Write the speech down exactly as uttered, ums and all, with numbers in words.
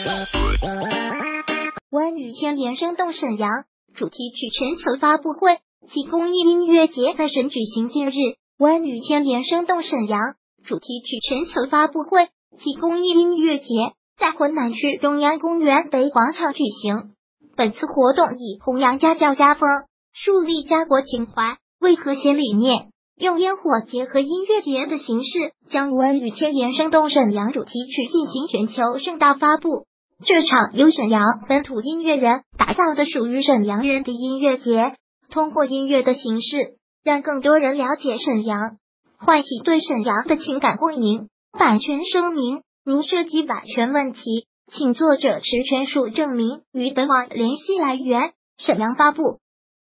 万语千连声动沈阳主题曲全球发布会暨公益音乐节在沈举行。近日，万语千连声动沈阳主题曲全球发布会暨公益音乐节在浑南区中央公园北广场举行。本次活动以弘扬家教家风，树立家国情怀为核心理念，用烟火结合音乐节的形式，将万语千连声动沈阳主题曲进行全球盛大发布。这场由沈阳本土音乐人打造的属于沈阳人的音乐节，通过音乐的形式，让更多人了解沈阳，唤起对沈阳的情感共鸣。版权声明：如涉及版权问题，请作者持权属证明。与本网联系来源：沈阳发布。